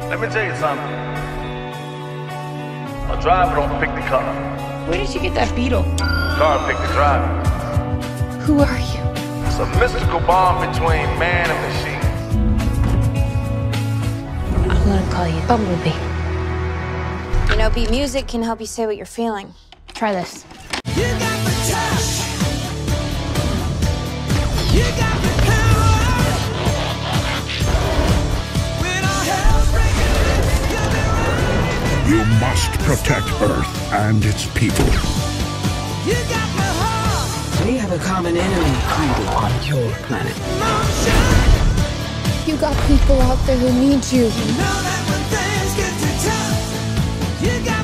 Let me tell you something. A driver don't pick the car. Where did you get that beetle? Car pick the driver. Who are you? It's a mystical bond between man and machine. I'm gonna call you Bumblebee. You know, beat music can help you say what you're feeling. Try this. You got the touch. You got the power. When all hell's breaking loose, you'll be right. You must protect Earth and its people. You got my heart. We have a common enemy hiding on your planet. Motion. You got people out there who need you. You know that when things get too tough, you got